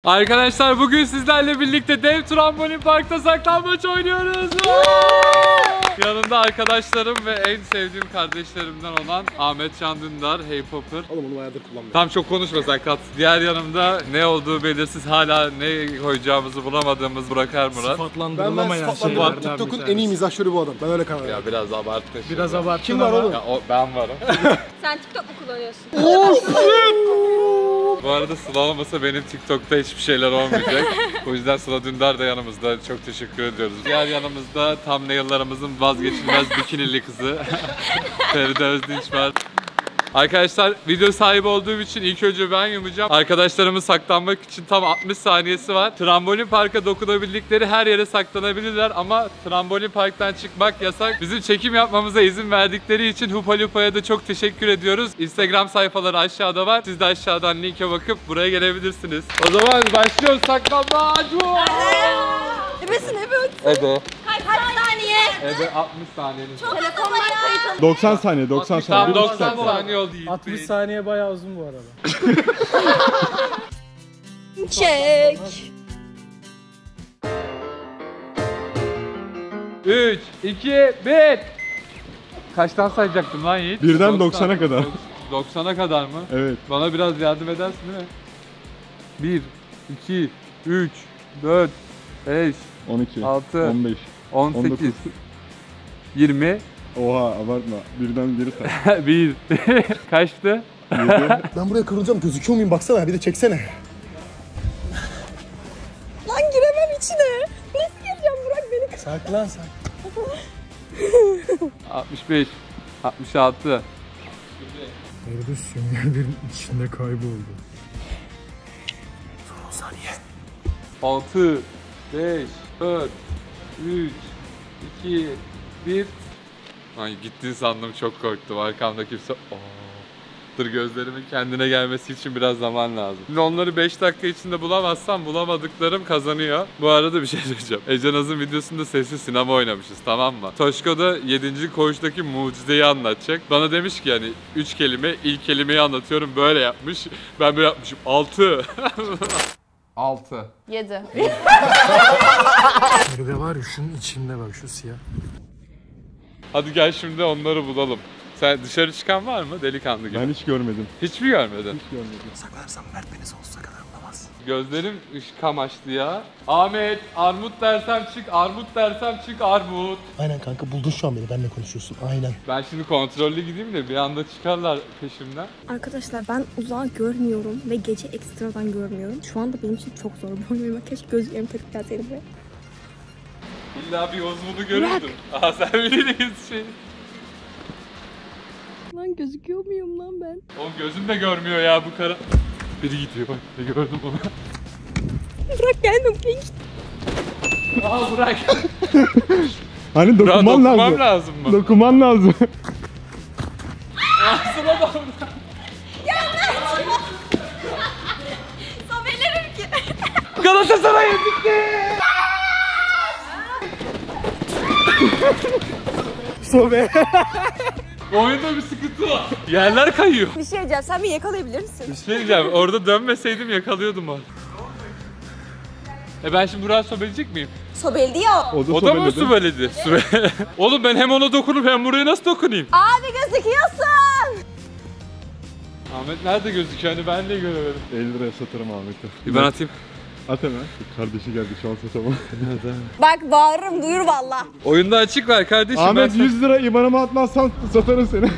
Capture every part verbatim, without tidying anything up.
Arkadaşlar bugün sizlerle birlikte dev trambolin parkta saklambaç oynuyoruz. Yanımda arkadaşlarım ve en sevdiğim kardeşlerimden olan Ahmet Can Dündar, Hey Popper. Oğlum onu bayağıdır kullanmıyorum. Tam çok konuşmasak kat. Diğer yanımda ne olduğu belirsiz, hala ne koyacağımızı bulamadığımız Burak Ermurat. Sıfatlandırılamayan ben şeylerden bir TikTok'un en iyi mizahşörü bu adam. Ben öyle karar verdim. Ya biraz abarttı. Biraz abarttı. Kim var oğlum? Ya, o, ben varım. Sen TikTok mu kullanıyorsun? Bu arada Sıla olmasa benim TikTok'ta hiçbir şeyler olmayacak. O yüzden Sıla Dündar da yanımızda. Çok teşekkür ediyoruz. Diğer yanımızda thumbnail'larımızın vazgeçilmez bikinili kızı Feride Özdinç var. Arkadaşlar video sahibi olduğum için ilk önce ben yumacağım. Arkadaşlarımın saklanmak için tam altmış saniyesi var. Trambolin parka dokunabildikleri her yere saklanabilirler ama trambolin parktan çıkmak yasak. Bizim çekim yapmamıza izin verdikleri için Hupa Lupa'ya da çok teşekkür ediyoruz. Instagram sayfaları aşağıda var. Siz de aşağıdan linke bakıp buraya gelebilirsiniz. O zaman başlıyoruz saklanmaç. Ebesin evet. Ebe. Kaç saniye? Ebe altmış saniyenin. Telefonlar kayıt. doksan saniye, doksan saniye. Tam doksan saniye oldu. altmış saniye bayağı uzun bu arada. Çek. üç, iki, bir. Kaçtan sayacaktım lan Yiğit? Birden doksana kadar. doksana kadar mı? Evet. Bana biraz yardım edersin değil mi? bir, iki, üç, dört, beş, on iki, altı, on beş, on sekiz, yirmi. Oha abartma. Birden biri say. bir. Kaçtı? Ben buraya kırılacağım. Gözüküyor muyum baksana. Bir de çeksene. Lan giremem içine. Nasıl gireceğim Burak beni? Saklan saklan. altmış beş, altmış altı. Feride süngerlerin içinde kayboldu. Son on saniye. altı, beş, dört, üç, iki, bir. Ay gittin sandım, çok korktum. Arkamda kimse... Oo. Dur, gözlerimin kendine gelmesi için biraz zaman lazım. Şimdi onları beş dakika içinde bulamazsam bulamadıklarım kazanıyor. Bu arada bir şey söyleyeceğim. Ece Naz'ın videosunda sessiz sinema oynamışız, tamam mı? Toşko da yedinci koğuştaki mucizeyi anlatacak. Bana demiş ki yani üç kelime, ilk kelimeyi anlatıyorum, böyle yapmış. Ben böyle yapmışım. altı. altı. yedi. Feride var ya şunun içinde bak, şu siyah. Hadi gel şimdi onları bulalım. Sen dışarı çıkan var mı delikanlı gibi? Ben hiç görmedim. Hiç mi görmedin? Hiç görmedim. Saklarsam Mert beni sonsuza kadar bulamaz. Gözlerim kamaştı ya. Ahmet, armut dersem çık, armut dersem çık, armut. Aynen kanka, buldun şu an beni. Benle konuşuyorsun. Aynen. Ben şimdi kontrollü gideyim de bir anda çıkarlar peşimden. Arkadaşlar ben uzağı görmüyorum ve gece ekstradan görmüyorum. Şu anda benim için çok zor bu oynamak. Keşke gözlerimi takıp gelseydim buraya. İlla bir Yozmunu görürdün. Aha sen biriydin şey. Lan gözüküyor muyum lan ben? Oğlum gözüm de görmüyor ya bu kara. Biri gidiyor bak, ne gördüm onu. Bırak gelme buraya. Aha bırak. Hani Burak, dokunman dokunmam lazım. lazım mı? Dokunman lazım. Aslına bak. Sobelerim ki. Galatasaray'a gitti. Sobe. Oyunda bir sıkıntı var. Yerler kayıyor. Bir şey diyeceğim, sen beni yakalayabilir misin? Bir şey diyeceğim, orada dönmeseydim yakalıyordum onu. E ben şimdi buraya sobeleyecek miyim? Sobeldi ya. O da, O da mı sobeledi. sobeledi? Oğlum ben hem ona dokunup hem buraya nasıl dokunayım? Abi gözüküyorsun. Ahmet nerede gözüküyor? Hani ben de göremedim. elli liraya satarım Ahmet'i. Bir ben atayım. At hemen. Kardeşi geldi şu an satamam. Bak bağırırım, duyur valla. Oyunda açık ver kardeşim. Ahmet ben yüz lira ibanıma atmazsan satarım seni.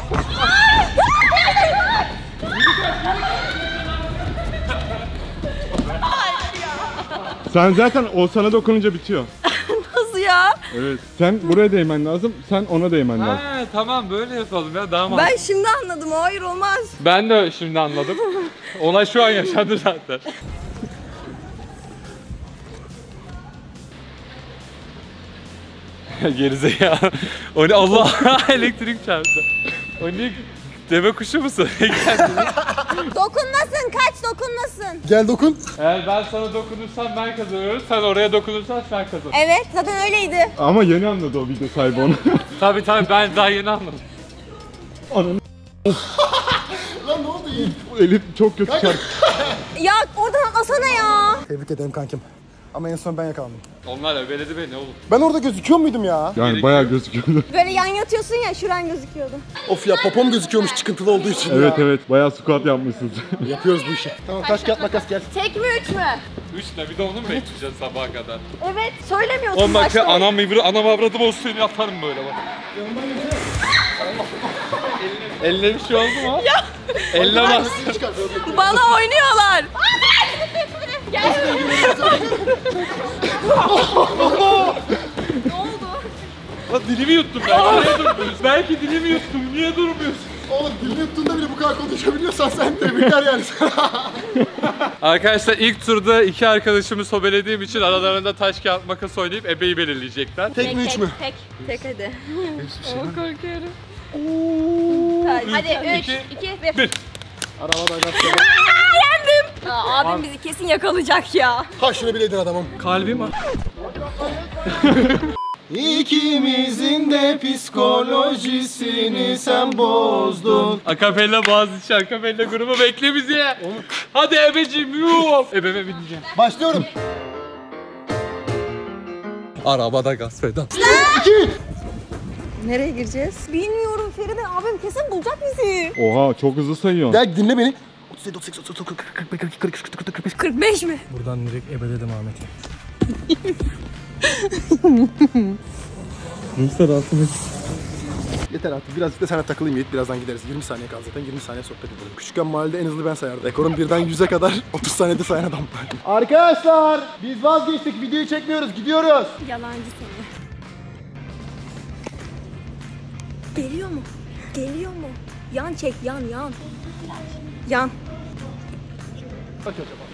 Sen zaten o sana dokununca bitiyor. Nasıl ya? Evet. Sen buraya değmen lazım, sen ona değmen lazım. Ha, tamam böyle yapalım ya, daha mantıklı. Ben şimdi anladım, hayır olmaz. Ben de şimdi anladım. Olay şu an yaşandı zaten. Gerizekalı. O ne, Allah, elektrik çarptı. O ne, deve kuşu musun? Dokunmasın, kaç dokunmasın. Gel dokun. Eğer ben sana dokunursam ben kazanıyorum, sen oraya dokunursan sen kazan. Evet, zaten öyleydi. Ama yeni anladı o video sahibi onu. Tabii tabii, ben daha yeni anladım. Ananı. Lan ne oldu Yiğit? Elif çok kötü çarptı. Ya oradan atlasana ya. Tebrik ederim kankim. Ama en son ben yakalandım. Onlar ebeledi beni oğlum. Ben orada gözüküyor muydum ya? Yani bayağı gözüküyordu. Böyle yan yatıyorsun ya, şuran gözüküyordu. Of ya, popom gözüküyormuş çıkıntılı olduğu için Evet ya. evet bayağı squat yapmışsınız. Yapıyoruz bu işi. Tamam, taş kağıt makas gel. Tek mi üç mü? Üç ne, bir de onu mu bekleyeceğiz sabaha kadar? Evet, söylemiyorsun Oğlum bak başta. anam ivri, anam avradım olsun seni atarım böyle bak. Eline bir şey oldu mu? Ya. Eline bas. Bana oynuyorlar. Gel. Ne oldu? Lan dilimi yuttum ben. Niye durmuyorsun? Belki dilimi yuttum. Niye durmuyorsun? Oğlum dilini yuttuğunda bile bu kadar konuşabiliyorsan sen tebrikler yani. Arkadaşlar ilk turda iki arkadaşımı sobelediğim için aralarında taş kağıt makas oynayıp ebeyi belirleyecekler. Tek mi üç mü? Tek, tek hadi. şey Oo, korkuyorum. Hadi üç, iki, iki, bir. bir. Arabada gaz. Yendim. Aa, abim bizi kesin yakalayacak ya. Ha şunu bileydin adamım. Kalbim var. İkimizin de psikolojisini sen bozdun. Akapella Boğaziçi Akapella grubu bekle bizi. Hadi ebeciğim yuh. Ebeme bineceğim. Başlıyorum. Arabada gaz pedal. İki. Nereye gireceğiz? Bilmiyorum Feride, abim kesin bulacak bizi. Oha çok hızlı sayıyorsun. Gel dinle beni. otuz yedi, otuz sekiz, otuz dokuz, kırk, kırk beş, kırk, kırk, kırk, kırk, kırk beş. kırk beş mi? Buradan direkt ebeledim Ahmet'i. Yeter artık, birazcık da sana takılayım Yiğit, birazdan gideriz. yirmi saniye kaldı zaten, yirmi saniye sohbet edelim. Küçükken mahallede en hızlı ben sayardım. Rekorum birden yüze kadar otuz saniyede sayan adam. Arkadaşlar, biz vazgeçtik, videoyu çekmiyoruz, gidiyoruz. Yalancı seni. Geliyor mu? Geliyor mu? Yan çek, yan, yan. Yan. Kaç acaba?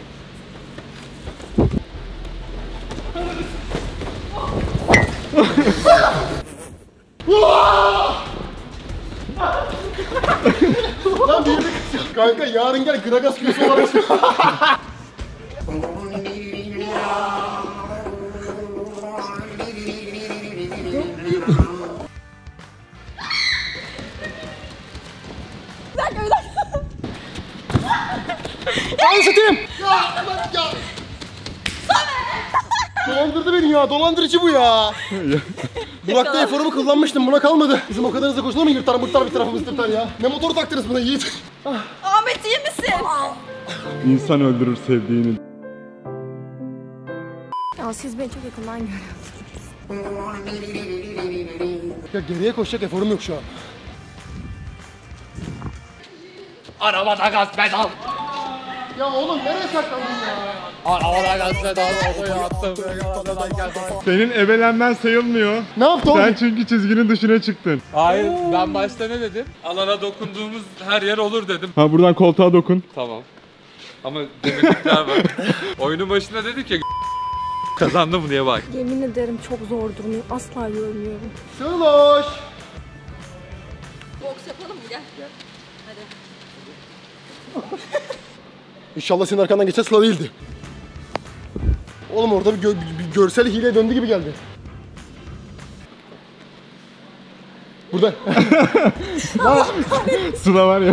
Lan bir yere kaçıyor. Kanka yarın gel Gragas kürsü olarak. Al satayım. Ya lan ya. Dolandırdı beni ya, dolandırıcı bu ya. Burak'ta eforumu kullanmıştım, buna kalmadı. Bizim o kadar hızlı koşulur mu? Yırtar mırtar bir tarafımız tırtar ya. Ne motoru taktınız buna Yiğit? Ahmet iyi misin? İnsan öldürür sevdiğini. Ya siz beni çok yakından görüyorsunuz. Ya geriye koşacak eforum yok şu an. Arabada gaz pedal. Ya oğlum nereye saklandın ya? Arabada gaz pedal. Attım. Senin ebelenmen sayılmıyor. Ne yaptı oğlum? Sen çünkü çizginin dışına çıktın. Hayır, ben başta ne dedim? Alana dokunduğumuz her yer olur dedim. Ha buradan koltuğa dokun. Tamam. Ama demirlikler var. Oyunun başında dedi ki kazandım diye bak. Yemin ederim çok zor durmuyor. Asla görmüyorum. Sıloş. Boks yapalım mı? Gel. Hadi. İnşallah senin arkandan geçen Sıla değildi. Oğlum orada bir, gö bir görsel hile döndü gibi geldi. Burada. Sıra var ya.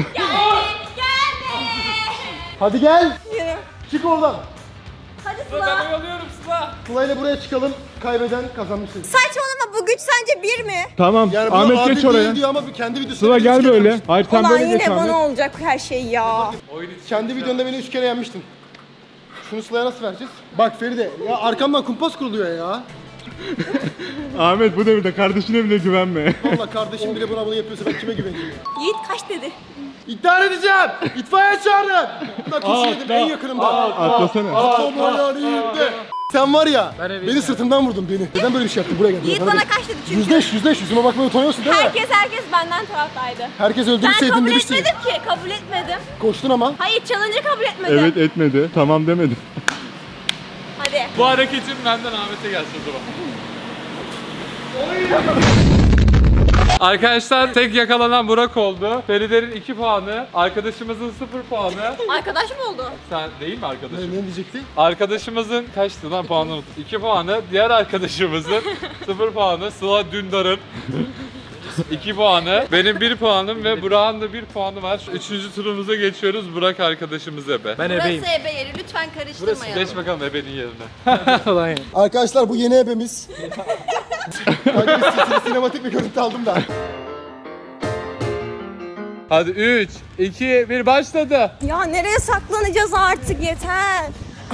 Hadi gel. Yürü. Çık oradan. Hadi Ben Sıla. oyalıyorum Sıla. Sıla ile buraya çıkalım. Kaybeden kazanmışsın. Saçmalama, bu güç sence bir mi? Tamam Yani bu Ahmet adil geç oraya. değil diyor ama bir kendi videosunda Sıra beni gel üç kere böyle. yenmiştin. Hayır sen Ulan böyle geç yine Ahmet. bana olacak her şey ya. Oyun için. Kendi videonda beni üç kere yenmiştin. Şunu Sıla'ya nasıl vereceğiz? Bak Feride, ya arkamdan kumpas kuruluyor ya. Ahmet bu devirde kardeşine bile güvenme. Valla kardeşim bile buna bunu yapıyorsa ben kime güveneyim? Yiğit kaç dedi? İddia edeceğim! İtfaiye çağırın! Bunlar kurşun yedim en yakınımda. Atlasana. Atma yani de. Sen var ya, beni sırtımdan vurdun beni. Neden böyle bir şey yaptın? Buraya gel. Yiğit buraya bana gel. kaç dedi çünkü? Yüzdeş, yüzdeş. Yüzüme bakmaya utanıyorsun değil mi? Herkes herkes benden taraftaydı. Herkes Ben öldürürseydin kabul demiştin. etmedim ki, kabul etmedim. Koştun ama. Hayır, challenge'ı kabul etmedim. Evet etmedi. Tamam demedim. Hadi. Bu hareketin benden Ahmet'e gelsin o zaman. Arkadaşlar tek yakalanan Burak oldu. Feride'nin iki puanı, arkadaşımızın sıfır puanı. Arkadaş mı oldu? Sen değil mi Ne, arkadaşım? ne diyecekti? Arkadaşımızın kaçtı lan puanı unuttum. iki puanı, diğer arkadaşımızın sıfır puanı, Sıla Dündar'ın iki puanı, benim bir puanım ve Burak'ın da bir puanı var. Üçüncü turumuza geçiyoruz. Burak arkadaşımız ebe. Ben ebeyim. Burası ebe yeri. Lütfen karıştırmayalım. Geç bakalım ebenin yerine. Arkadaşlar bu yeni ebemiz. Kanka bir sinematik bir görüntü aldım da. Hadi üç, iki, bir başladı. Ya nereye saklanacağız artık yeter.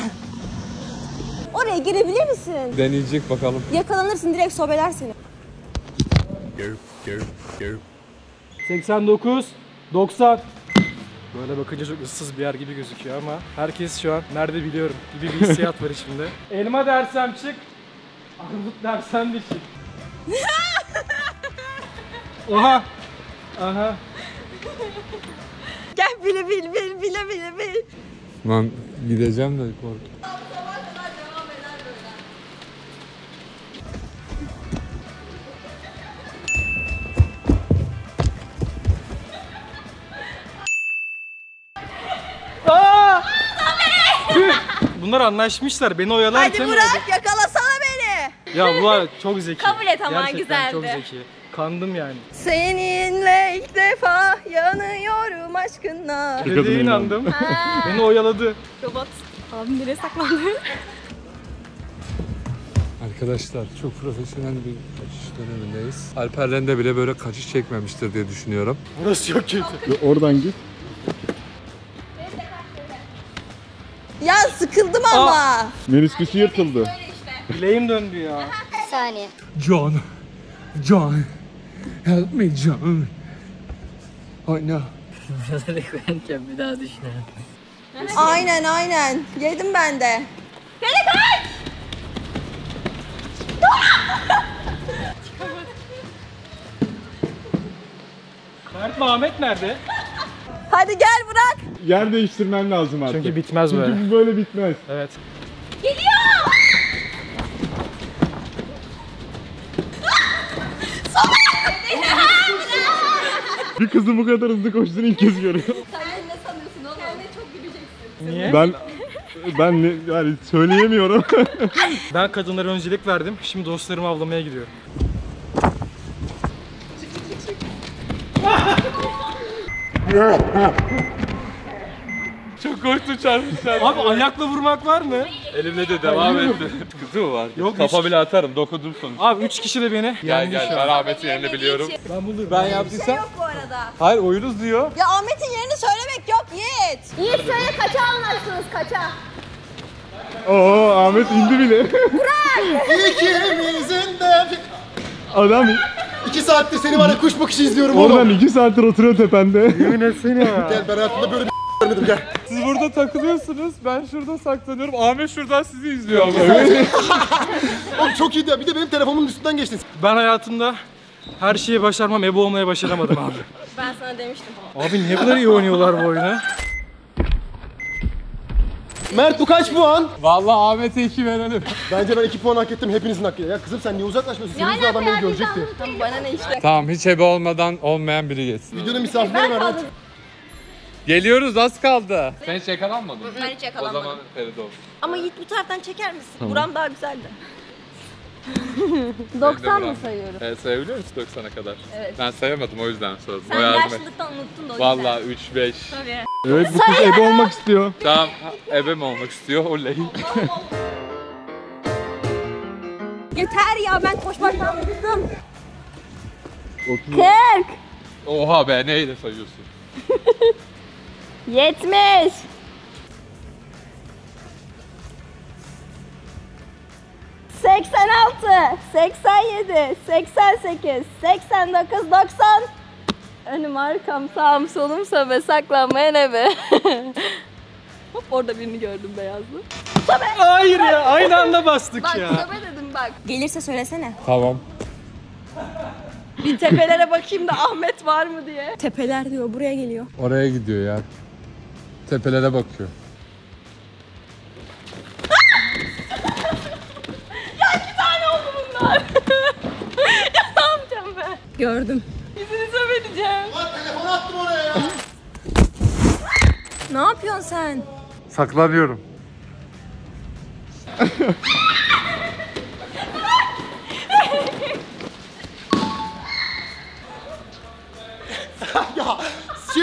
Oraya girebilir misin? Deneyecek bakalım. Yakalanırsın direkt sobeler seni. seksen dokuz, doksan. Böyle bakınca çok ıssız bir yer gibi gözüküyor ama herkes şu an nerede biliyorum gibi bir hissiyat var içimde. Elma dersem çık, armut dersem de çık. Oha! Aha! Gel bile bil bil bile bile bil. Lan gideceğim de kork. Bunlar anlaşmışlar, beni oyalarken... Hadi Burak yakalasana beni. Ya bu çok zeki. Kabul et ama Gerçekten çok güzeldi. zeki. Kandım yani. Seninle ilk defa yanıyorum aşkına. Dediğe inandım. Beni oyaladı. Robot. Abim nereye saklandı? Arkadaşlar çok profesyonel bir kaçış dönemindeyiz. Alper'den de bile böyle kaçış çekmemiştir diye düşünüyorum. Burası çok kötü. Oradan git. Ya sıkıldım ama. Menisküsü yırtıldı. Bileğim döndü ya. John, John, help me John. Oh no. Aynen aynen. Yedim ben de. Mert mi Ahmet nerede? Hadi gel Burak. Yer değiştirmen lazım artık. Çünkü bitmez böyle. Çünkü bu böyle bitmez. Evet. Bir kızın bu kadar hızlı koştuğunu ilk kez görüyorum. Sen ne sanıyorsun oğlum? Kendine çok güleceksin. Niye? Ben ben ne, yani söyleyemiyorum. Ben kadınlara öncelik verdim. Şimdi dostlarımı avlamaya gidiyorum. Çok korktum çarpmışlar. Abi ayakla vurmak var mı? Elimle de devam etti. Sıkıntı mı var? Yok, Kafa hiç- bile atarım, dokudum sonuçta. Abi üç kişi de beni Gel yendi gel, şu ben an. Ahmet'in yerini biliyorum. Ben bulurum. Ben Şey yaptıysam... yok bu arada. Hayır oyunuz diyor. Ya Ahmet'in yerini söylemek yok Yiğit. Yiğit söyle kaça anlarsınız kaça? Oo Ahmet indi bile. İkimizin de... Adam İki saattir seni var ya kuş bakışı izliyorum oradan oğlum. iki saattir oturuyor tepende. Yemin etsene ya. Gel ben hayatımda böyle bir görmedim gel. Siz burada takılıyorsunuz, ben şurada saklanıyorum. Ahmet şuradan sizi izliyor ama. Oğlum çok iyiydi ya. Bir de benim telefonumun üstünden geçtin. Ben hayatımda her şeyi başarmam, ebe olmaya başaramadım abi. Ben sana demiştim. Abi niye kadar iyi oynuyorlar bu oyunu? Mert bu kaç puan? Vallahi Ahmet'e iki verelim. Bence ben iki puan hak ettim, hepinizin hakkı. Ya kızım sen niye uzaklaşmıyorsun? Senin yüzünden adam beni görecekti. Tamam bana ne işte. Tamam, hiç ebe olmadan olmayan biri geçsin. Videonun misafirleri var Mert. Geliyoruz, az kaldı. Sen hiç yakalanmadın mı? Ben hiç O yakalanmadım. zaman Feride olsun. Ama Yiğit bu taraftan çeker misin? Buram daha güzeldi. doksan mı sayıyorum? Evet, sayabiliyor musun doksana kadar? Evet. Ben sayamadım, o yüzden sordum. Sen O yardım et. yaşlılıktan unuttun da o yüzden. Vallahi üç beş. Tabii. Evet bu kız ebe olmak istiyor. Tamam, ha, ebe mi olmak istiyor? Oley. Yeter ya ben koşmaktan bıktım. kırk, Oha be, neyle sayıyorsun? yetmiş, seksen altı, seksen yedi, seksen sekiz, seksen dokuz, doksan. Önüm arkam sağım solum sobe saklanmayan ebe. Hop orada birini gördüm beyazlı. Hayır ya, aynı anda bastık Bak ya. sobe dedim bak. Gelirse söylesene. Tamam. Bir tepelere bakayım da Ahmet var mı diye. Tepeler diyor buraya geliyor. Oraya gidiyor ya. Tepelere bakıyor. Ya ne yapacağım ben? Gördüm. Yüzünü söyleyeceğim. Lan telefonu attım oraya ya. Ne yapıyorsun sen? Saklanıyorum.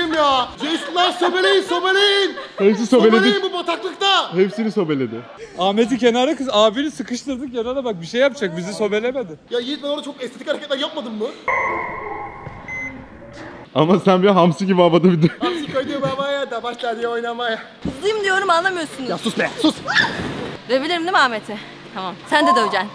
koyayım ya. Jason'lar sobeleyin sobeleyin. Hepsi sobeledi. Sobeleyin bu bataklıkta. Hepsini sobeledi. Ahmet'i kenara kız abini sıkıştırdık yanına bak bir şey yapacak bizi sobelemedi. Ya Yiğit ben orada çok estetik hareketler yapmadım mı? Ama sen bir hamsi gibi havada bir Hamsi koyduğum havaya da başlar diye oynamaya. Hızlıyım diyorum anlamıyorsunuz. Ya sus be sus. Dövebilirim değil mi Ahmet'i? Tamam. Sen de döveceksin.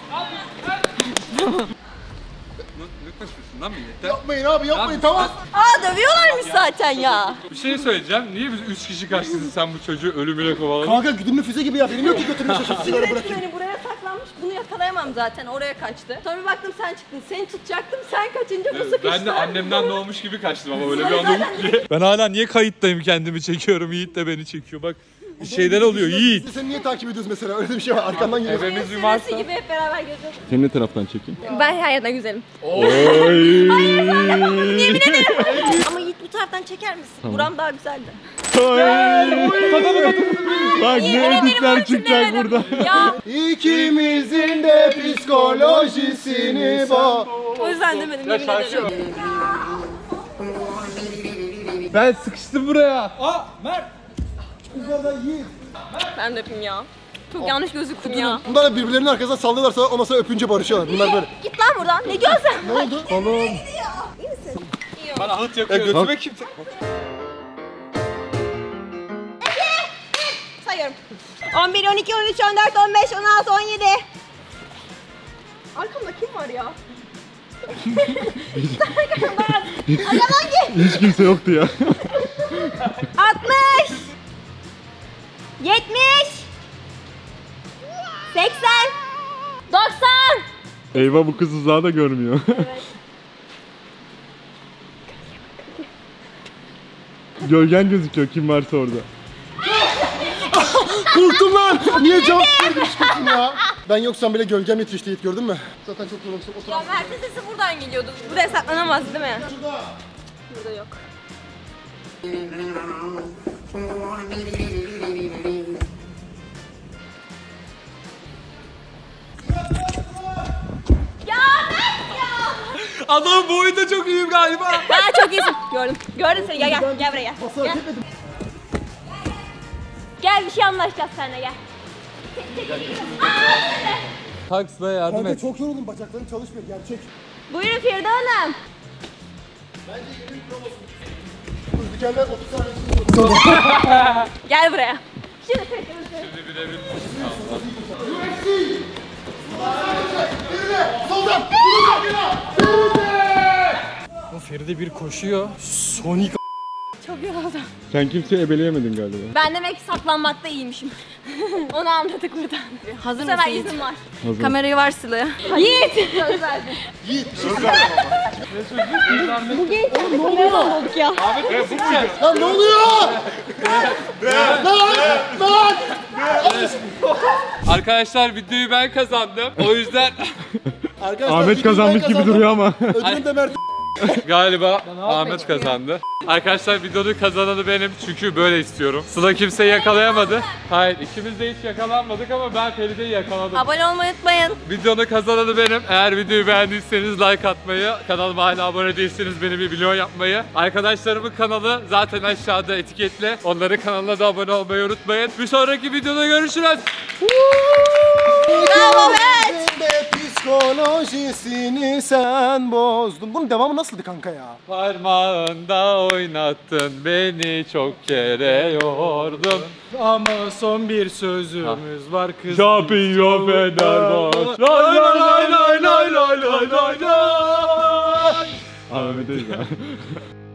Ne kaçıyorsun lan millete? Yapmayın abi yapmayın Abi, tamam. Aa dövüyorlarmış zaten ya. Bir şey söyleyeceğim. Niye biz üç kişi kaçtınız sen bu çocuğu ölümüne kovaladın? Kanka güdümlü füze gibi ya. Benim yok ki götürme şaşırtıp sigara Sürekli bırakayım. beni buraya saklanmış. Bunu yakalayamam zaten. Oraya kaçtı. Sonra bir baktım sen çıktın. Seni tutacaktım. Sen kaçınca bu sıkıştı. Ben de annemden doğmuş gibi kaçtım ama öyle bir anım ki. Ben hala niye kayıttayım kendimi çekiyorum. Yiğit de beni çekiyor. Bak şeyler oluyor Yiğit. Biz seni niye takip ediyoruz mesela? Öyle bir şey var. Arkandan geliyor. Evimiz bir Süresi varsa. gibi hep beraber geziyoruz. Seni ne taraftan çekeyim? Ben her yerden güzelim. Oy. Ama Yiğit bu taraftan çeker misin? Buram daha güzeldi. Bak ne editler çıkacak burada. Ya İkimizin de psikolojisini bak. o yüzden demedim yemin ederim. Ben sıkıştım buraya. Aa Mert. Ben de öpeyim ya. Çok yanlış gözüktüm ya. Bunlar da birbirlerinin arkasından sallıyorlarsa o masaya öpünce barışıyorlar. Bunlar böyle. Git lan buradan. Ne gözle? Ne oldu? Oğlum. Bana ahıt yakıyor. E, Götüme kim? Sayıyorum. on bir, on iki, on üç, on dört, on beş, on altı, on yedi. Arkamda kim var ya? Arkadan gel. Hiç kimse yoktu ya. altmış. yetmiş. seksen. doksan. Eyvah bu kız uzağı da görmüyor. Gölgen gözüküyor kim varsa orada. Korktum lan. Niye cevap verdim çıkıyorsun ya? Ben yoksam bile gölgem yetişti Yiğit gördün mü? Zaten çok yorulmuşum. Otur. Ya Mert'in sesi buradan geliyordu. Buraya saklanamaz değil mi? Şurada. Burada yok. Ya Mert ya! Adam boyu da çok iyiyim galiba. Ha çok iyisin. Gördüm. Gördüm seni. Gel gel. Gel buraya gel. Masaya Gel. etmedim. Gel bir şey anlaşacağız seninle gel. Taksla yardım Kanka et. çok yoruldum bacaklarım çalışmıyor gerçek. Buyurun Firde Hanım. Kız dikenler otuz saniye. Gel buraya. Şimdi tekrar. Soldan. O Feride bir koşuyor. Sonic. Çok yoruldum. Sen kimseyi ebeleyemedin galiba. Ben demek ki saklanmakta iyiymişim. Onu anladık buradan. Hazır mısın? Bu sefer izin var. Hazır. Kamerayı var Sıla'ya. Yiğit! Söz verdin. Yiğit bir şey söyle. Bu genç kameraman olduk ya. Lan ne oluyor? Lan! Lan! Arkadaşlar videoyu ben kazandım. O yüzden Arkadaşlar, Ahmet videoyu kazanmış ben gibi kazandım. duruyor ama. Ödülüm de Mert. galiba Ahmet kazandı. Arkadaşlar videonun kazananı benim çünkü böyle istiyorum. Sıla kimseyi yakalayamadı. Hayır ikimiz de hiç yakalanmadık ama ben Feride'yi yakaladım. Abone olmayı unutmayın. Videonun kazananı benim. Eğer videoyu beğendiyseniz like atmayı, kanalıma hala abone değilseniz beni bir milyon yapmayı. Arkadaşlarımın kanalı zaten aşağıda etiketli. Onların kanalına da abone olmayı unutmayın. Bir sonraki videoda görüşürüz. Bravo Mert. De psikolojisini sen bozdun. Bunun devamı nasıldı kanka ya? Parmağında oynattın beni çok kere yordun. Ama son bir sözümüz var kız. Şampiyon Fenerbahçe. Lay lay lay lay lay lay lay lay lay. Ahmet'e ya.